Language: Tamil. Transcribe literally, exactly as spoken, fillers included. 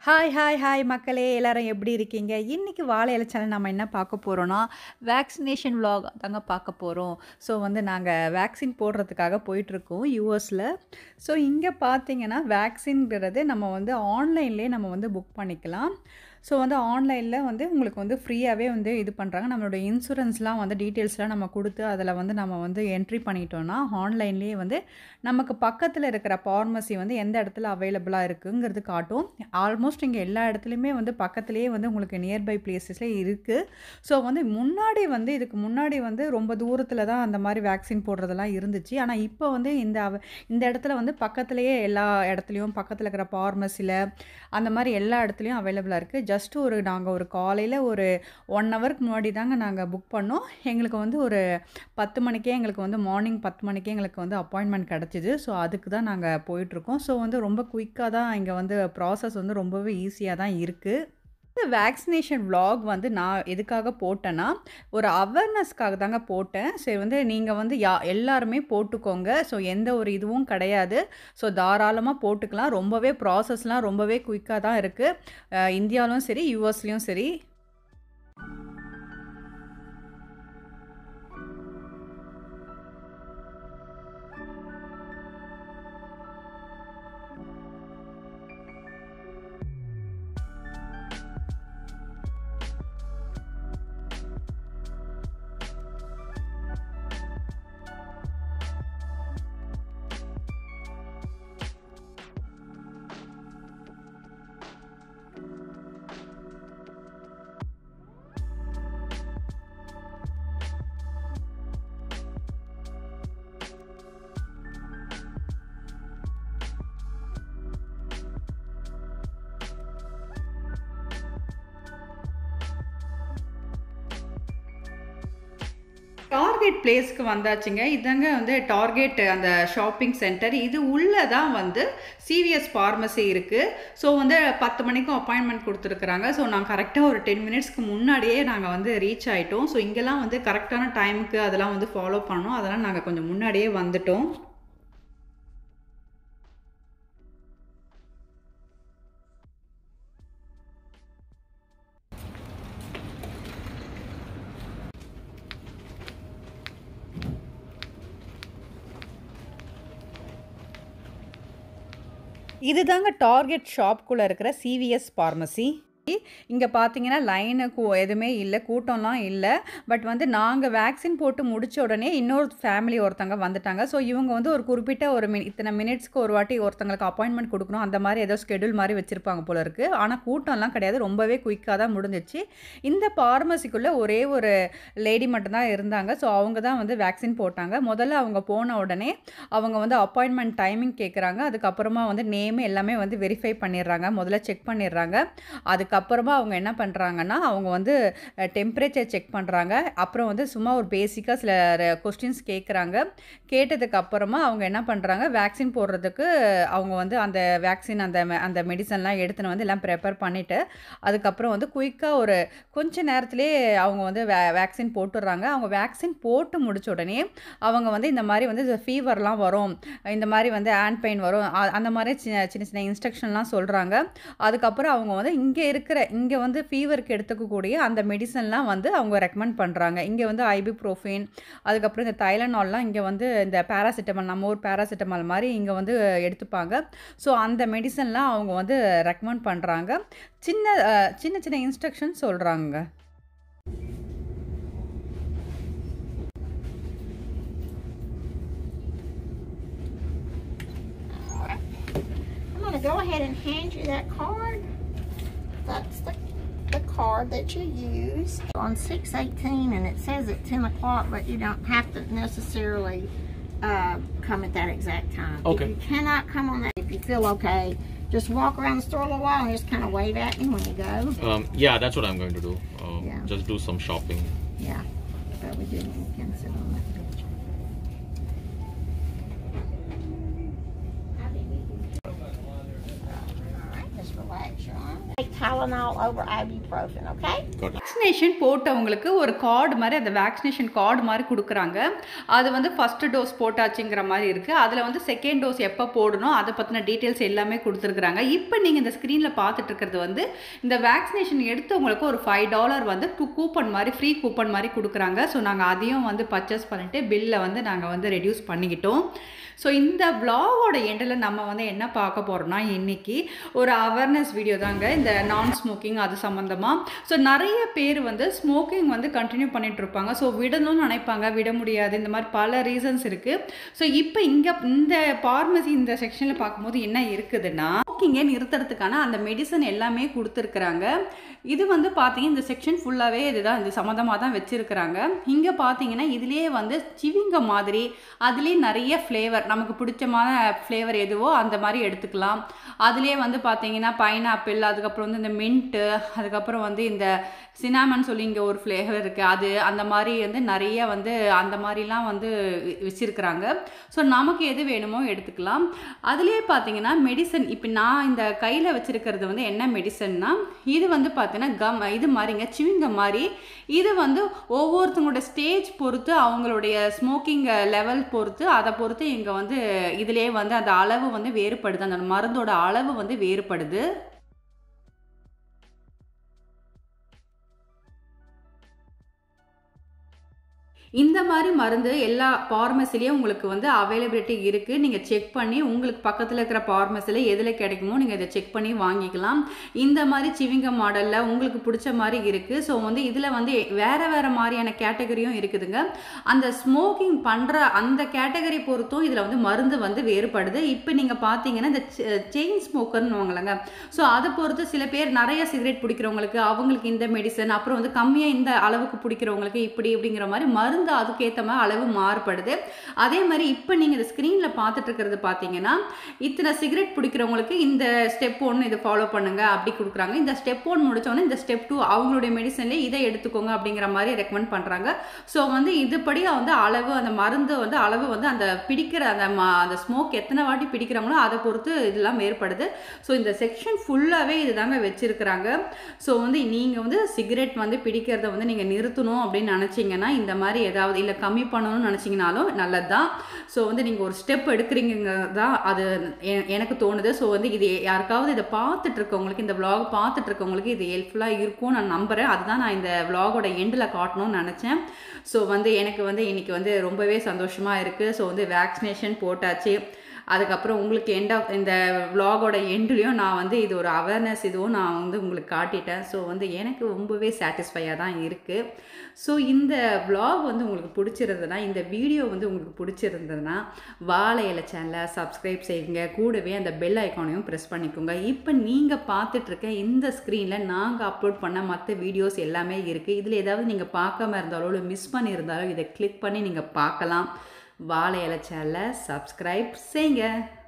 ஹாய் ஹாய் ஹாய் மக்களே எல்லாரும் எப்படி இருக்கீங்க? இன்னைக்கு வாழை இலை சேனல் நம்ம என்ன பார்க்க போறோம்னா, வேக்சினேஷன் விலாக் தாங்க பார்க்க போறோம். ஸோ வந்து நாங்க வேக்சின் போடுறதுக்காக போயிட்டுருக்கோம் யுஎஸ்ல. ஸோ இங்க பார்த்தீங்கன்னா, வேக்சின்ங்கிறது நம்ம வந்து ஆன்லைன்லேயே நம்ம வந்து புக் பண்ணிக்கலாம். ஸோ வந்து ஆன்லைனில் வந்து உங்களுக்கு வந்து ஃப்ரீயாகவே வந்து இது பண்ணுறாங்க. நம்மளோட இன்சூரன்ஸ்லாம் வந்து டீட்டெயில்ஸ்லாம் நம்ம கொடுத்து அதில் வந்து நம்ம வந்து என்ட்ரி பண்ணிட்டோம்னா, ஆன்லைன்லேயே வந்து நமக்கு பக்கத்தில் இருக்கிற ஃபார்மசி வந்து எந்த இடத்துல அவைலபிளாக இருக்குங்கிறது காட்டும். ஆல்மோஸ்ட் இங்கே எல்லா இடத்துலையுமே வந்து பக்கத்துலேயே வந்து உங்களுக்கு நியர்பை பிளேஸஸ்ல இருக்குது. ஸோ வந்து முன்னாடி வந்து இதுக்கு முன்னாடி வந்து ரொம்ப தூரத்தில் தான் அந்த மாதிரி வேக்சின் போடுறதெல்லாம் இருந்துச்சு. ஆனால் இப்போ வந்து இந்த அவ இந்த இடத்துல வந்து பக்கத்துலேயே எல்லா இடத்துலையும் பக்கத்தில் இருக்கிற ஃபார்மசியில் அந்த மாதிரி எல்லா இடத்துலையும் அவைலபிளாக இருக்குது. ஜஸ்ட் ஒரு நாங்கள் ஒரு காலையில் ஒரு ஒன் ஹவருக்கு முன்னாடி தாங்க நாங்கள் புக் பண்ணோம். எங்களுக்கு வந்து ஒரு பத்து மணிக்கே எங்களுக்கு வந்து மார்னிங் பத்து மணிக்கே எங்களுக்கு வந்து அப்பாயின்மெண்ட் கிடச்சிது. ஸோ அதுக்கு தான் நாங்கள் போயிட்டுருக்கோம். ஸோ வந்து ரொம்ப குயிக்காக தான் இங்கே வந்து ப்ராசஸ் வந்து ரொம்பவே ஈஸியாக தான் இருக்குது. இந்த வேக்சினேஷன் விலாக் வந்து நான் எதுக்காக போட்டேன்னா, ஒரு அவேர்னஸ்க்காக தாங்க போட்டேன். சரி வந்து நீங்கள் வந்து யா எல்லாருமே போட்டுக்கோங்க. ஸோ எந்த ஒரு இதுவும் கிடையாது. ஸோ தாராளமாக போட்டுக்கலாம். ரொம்பவே ப்ராசஸ்லாம் ரொம்பவே குயிக்காக தான் இருக்குது. அ இந்தியாவிலும் சரி, யுஎஸ்லேயும் சரி. டார்கெட் பிளேஸ்க்கு வந்தாச்சுங்க. இதாங்க வந்து டார்கெட் அந்த ஷாப்பிங் சென்டர். இது உள்ளே தான் வந்து சிவிஎஸ் ஃபார்மசி இருக்குது. ஸோ வந்து பத்து மணிக்கும் அப்பாயின்மெண்ட் கொடுத்துருக்குறாங்க. ஸோ நான் கரெக்டாக ஒரு டென் மினிட்ஸ்க்கு முன்னாடியே நாங்கள் வந்து ரீச் ஆகிட்டோம். ஸோ இங்கெல்லாம் வந்து கரெக்டான டைமுக்கு அதெல்லாம் வந்து ஃபாலோ பண்ணோம். அதெல்லாம் நாங்கள் கொஞ்சம் முன்னாடியே வந்துட்டோம். இதுதாங்க டார்கெட் ஷாப்குள்ளே இருக்கிற சிவிஎஸ் ஃபார்மசி. இங்கே பார்த்தீங்கன்னா லைனு கூ எதுவுமே இல்லை, கூட்டம்லாம் இல்லை. பட் வந்து நாங்கள் வேக்சின் போட்டு முடித்த உடனே இன்னொரு ஃபேமிலி ஒருத்தங்க வந்துட்டாங்க. ஸோ இவங்க வந்து ஒரு குறிப்பிட்ட ஒரு மினி இத்தனை மினிட்ஸ்க்கு ஒரு வாட்டி ஒருத்தங்களுக்கு அப்பாயின்மெண்ட் கொடுக்கணும், அந்த மாதிரி ஏதோ ஸ்கெடியூல் மாதிரி வச்சுருப்பாங்க போல இருக்குது. ஆனால் கூட்டம்லாம் கிடையாது, ரொம்பவே குயிக்காக தான் முடிஞ்சிச்சு. இந்த ஃபார்மசிக்குள்ளே ஒரே ஒரு லேடி மட்டும்தான் இருந்தாங்க. ஸோ அவங்க தான் வந்து வேக்சின் போட்டாங்க. முதல்ல அவங்க போன உடனே அவங்க வந்து அப்பாயின்மெண்ட் டைமிங் கேட்குறாங்க. அதுக்கப்புறமா வந்து நேம் எல்லாமே வந்து வெரிஃபை பண்ணிடுறாங்க, முதல்ல செக் பண்ணிடுறாங்க. அதுக்கு அப்புறமா அவங்க என்ன பண்ணுறாங்கன்னா, அவங்க வந்து டெம்பரேச்சர் செக் பண்ணுறாங்க. அப்புறம் வந்து சும்மா ஒரு பேசிக்காக சில கொஸ்டின்ஸ் கேட்குறாங்க. கேட்டதுக்கு அப்புறமா அவங்க என்ன பண்ணுறாங்க, வேக்சின் போடுறதுக்கு அவங்க வந்து அந்த வேக்சின் அந்த அந்த மெடிசன்லாம் எடுத்துன்னு வந்து எல்லாம் ப்ரிப்பேர் பண்ணிவிட்டு அதுக்கப்புறம் வந்து குயிக்காக ஒரு கொஞ்ச நேரத்துலேயே அவங்க வந்து வே வேக்சின் போட்டுடுறாங்க. அவங்க வேக்சின் போட்டு முடிச்ச உடனே அவங்க வந்து இந்த மாதிரி வந்து ஃபீவர்லாம் வரும், இந்த மாதிரி வந்து ஹேண்ட் பெயின் வரும், அந்த மாதிரி சின்ன சின்ன சின்ன இன்ஸ்ட்ரக்ஷன்லாம் சொல்கிறாங்க. அதுக்கப்புறம் அவங்க வந்து இங்கே இருக்கிற இங்கே வந்து ஃபீவருக்கு எடுத்துக்கக்கூடிய அந்த மெடிசன்லாம் வந்து அவங்க ரெக்கமெண்ட் பண்ணுறாங்க. இங்கே வந்து ஐபுப்ரோஃபின், அதுக்கப்புறம் இந்த தைலனால்லாம், இங்கே வந்து இந்த பேராசிட்டமால், நம்ம ஊர் பேராசிட்டமால் மாதிரி இங்கே வந்து எடுத்துப்பாங்க. ஸோ அந்த மெடிசன்லாம் அவங்க வந்து ரெக்கமெண்ட் பண்ணுறாங்க. சின்ன சின்ன சின்ன இன்ஸ்ட்ரக்ஷன் சொல்கிறாங்க. Go ahead and hand you that card. That's the, the card that you use on six eighteen, and it says at ten o'clock, but you don't have to necessarily uh, come at that exact time. Okay. If you cannot come on that, if you feel okay, just walk around the store a little while and just kind of wave at me when you go. Um, yeah, that's what I'm going to do. Um, Yeah. Just do some shopping. Yeah, but we do. You can sit on that picture. Just relax your arm. take Tylenol over ibuprofen, okay? Vaccination போட்டவங்களுக்கு ஒரு கார்டு மாதிரி அந்த வேக்சினேஷன் கார்டு மாதிரி கொடுக்குறாங்க. அது வந்து ஃபஸ்ட்டு டோஸ் போட்டாச்சுங்கிற மாதிரி இருக்குது. அதில் வந்து செகண்ட் டோஸ் எப்போ போடணும் அதை பற்றின டீட்டெயில்ஸ் எல்லாமே கொடுத்துருக்குறாங்க. இப்போ நீங்கள் இந்த ஸ்க்ரீனில் பார்த்துட்டு இருக்கிறது வந்து இந்த வேக்சினேஷன் எடுத்தவங்களுக்கு ஒரு ஃபைவ் டாலர் வந்து டூ கூப்பன் மாதிரி ஃப்ரீ கூப்பன் மாதிரி கொடுக்குறாங்க. ஸோ நாங்கள் அதையும் வந்து பர்ச்சேஸ் பண்ணிவிட்டு பில்லை வந்து நாங்கள் வந்து ரெடியூஸ் பண்ணிக்கிட்டோம். ஸோ இந்த விளாகோட எண்டில் நம்ம வந்து என்ன பார்க்க போகிறோம்னா இன்றைக்கி ஒரு அவேர்னஸ் வீடியோ தாங்க, இந்த நான் ஸ்மோக்கிங் அது சம்மந்தமாக. ஸோ நிறைய பேர் வந்து ஸ்மோக்கிங் வந்து கண்டினியூ பண்ணிகிட்டு இருப்பாங்க. ஸோ விடணும்னு நினைப்பாங்க, விட முடியாது, இந்த மாதிரி பல ரீசன்ஸ் இருக்குது. ஸோ இப்போ இங்கே இந்த பார்மசி இந்த செக்ஷனில் பார்க்கும்போது என்ன இருக்குதுன்னா ஸ்மோக்கிங்கை நிறுத்துறதுக்கான அந்த மெடிசன் எல்லாமே கொடுத்துருக்குறாங்க. இது வந்து பார்த்தீங்க இந்த செக்ஷன் ஃபுல்லாகவே இதுதான், இது சம்மந்தமாக தான் வச்சுருக்குறாங்க. இங்கே பார்த்தீங்கன்னா இதுலேயே வந்து சிவிங்க மாதிரி அதுலேயே நிறைய ஃப்ளேவர் நமக்கு பிடிச்சமான ஃப்ளேவர் எதுவோ அந்த மாதிரி எடுத்துக்கலாம். அதுலேயே வந்து பார்த்தீங்கன்னா பைனாப்பிள், அதுக்கப்புறம் வந்து இந்த மின்ட்டு, அதுக்கப்புறம் வந்து இந்த சினாமன் சொல்லி இங்கே ஒரு ஃப்ளேவர் இருக்குது, அது அந்த மாதிரி வந்து நிறைய வந்து அந்த மாதிரிலாம் வந்து வச்சுருக்குறாங்க. ஸோ நமக்கு எது வேணுமோ எடுத்துக்கலாம். அதுலேயே பார்த்தீங்கன்னா மெடிசன், இப்போ நான் இந்த கையில் வச்சுருக்கிறது வந்து என்ன மெடிசன்னா இது வந்து பார்த்தீங்கன்னா கம் இது மாதிரிங்க சிவிங்க மாதிரி. இது வந்து ஒவ்வொருத்தங்களோட ஸ்டேஜ் பொறுத்து அவங்களுடைய ஸ்மோக்கிங் லெவல் பொறுத்து அதை பொறுத்து இங்கே வந்து இதிலே வந்து அந்த அளவு வந்து வேறுபடுது, அந்த மருந்தோட அளவு வந்து வேறுபடுது. இந்த மாதிரி மருந்து எல்லா பார்மசிலையும் உங்களுக்கு வந்து அவைலபிலிட்டி இருக்குது. நீங்கள் செக் பண்ணி உங்களுக்கு பக்கத்தில் இருக்கிற பார்மசியில் எதில் கிடைக்குமோ நீங்கள் இதை செக் பண்ணி வாங்கிக்கலாம். இந்த மாதிரி சிவிங்க மாடலில் உங்களுக்கு பிடிச்ச மாதிரி இருக்குது. ஸோ வந்து இதில் வந்து வேறு வேறு மாதிரியான கேட்டகரியும் இருக்குதுங்க. அந்த ஸ்மோக்கிங் பண்ணுற அந்த கேட்டகரி பொறுத்தும் இதில் வந்து மருந்து வந்து வேறுபடுது. இப்போ நீங்கள் பார்த்தீங்கன்னா இந்த செயின் ஸ்மோக்கர்னு வாங்கலாங்க. ஸோ அதை பொறுத்து சில பேர் நிறைய சிகரெட் பிடிக்கிறவங்களுக்கு அவங்களுக்கு இந்த மெடிசன், அப்புறம் வந்து கம்மியாக இந்த அளவுக்கு பிடிக்கிறவங்களுக்கு இப்படி இப்படிங்கிற மாதிரி மருந்து அதுக்கேற்ற மாதிரி அளவு மாறுபடுது. அதே மாதிரி இப்போ நீங்கள் இந்த ஸ்க்ரீனில் பார்த்துட்டு இருக்கிறது பார்த்தீங்கன்னா இத்தனை சிகரெட் பிடிக்கிறவங்களுக்கு இந்த ஸ்டெப் ஒன்று இதை ஃபாலோ பண்ணுங்க அப்படி கொடுக்குறாங்க. இந்த ஸ்டெப் ஒன் முடித்தோன்னே இந்த ஸ்டெப் டூ அவங்களுடைய மெடிசன்லேயே இதை எடுத்துக்கோங்க அப்படிங்கிற மாதிரி ரெக்கமெண்ட் பண்ணுறாங்க. ஸோ வந்து இதுபடி வந்து அளவு அந்த மருந்து வந்து அளவு வந்து அந்த பிடிக்கிற அந்த அந்த ஸ்மோக் எத்தனை வாட்டி பிடிக்கிறாங்களோ அதை பொறுத்து இதெல்லாம் வேறுபடுது. ஸோ இந்த செக்ஷன் ஃபுல்லாகவே இது தாங்க வச்சுருக்குறாங்க. ஸோ வந்து நீங்கள் வந்து சிகரெட் வந்து பிடிக்கிறத வந்து நீங்கள் நிறுத்தணும் அப்படின்னு நினச்சிங்கன்னா இந்த மாதிரி ஏதாவது இல்லை கம்மி பண்ணணும்னு நினச்சிங்கனாலும் நல்லது தான். ஸோ வந்து நீங்கள் ஒரு ஸ்டெப் எடுக்கிறீங்க தான் அது எனக்கு தோணுது. ஸோ வந்து இது யாருக்காவது இதை பார்த்துட்டு இருக்கவங்களுக்கு, இந்த விளாக் பார்த்துட்டு இருக்கவங்களுக்கு இது ஹெல்ப்ஃபுல்லாக இருக்கும் நான் நம்புகிறேன். அதுதான் நான் இந்த விளாகோட எண்டில் காட்டணும்னு நினச்சேன். ஸோ வந்து எனக்கு வந்து இன்றைக்கி வந்து ரொம்பவே சந்தோஷமாக இருக்குது. ஸோ வந்து வேக்சினேஷன் போட்டாச்சு. அதுக்கப்புறம் உங்களுக்கு எண்ட் ஆஃப் இந்த விளாகோட எண்ட்லேயும் நான் வந்து இது ஒரு அவேர்னஸ் இதுவும் நான் வந்து உங்களுக்கு காட்டிட்டேன். ஸோ வந்து எனக்கு ரொம்பவே சாட்டிஸ்ஃபையாக தான் இருக்குது. ஸோ இந்த விளாக் வந்து உங்களுக்கு பிடிச்சிருந்ததுன்னா, இந்த வீடியோ வந்து உங்களுக்கு பிடிச்சிருந்ததுன்னா வாழை இலை சேனலை சப்ஸ்கிரைப் செய்யுங்க, கூடவே அந்த பெல் ஐக்கானையும் ப்ரெஸ் பண்ணிக்கோங்க. இப்போ நீங்கள் பார்த்துட்ருக்க இந்த ஸ்க்ரீனில் நாங்கள் அப்லோட் பண்ண மற்ற வீடியோஸ் எல்லாமே இருக்குது. இதில் ஏதாவது நீங்கள் பார்க்காம இருந்தாலோ இல்லை மிஸ் பண்ணியிருந்தாலோ இதை கிளிக் பண்ணி நீங்கள் பார்க்கலாம். வாழை இலை சேனலை சப்ஸ்கிரைப் செய்யுங்க.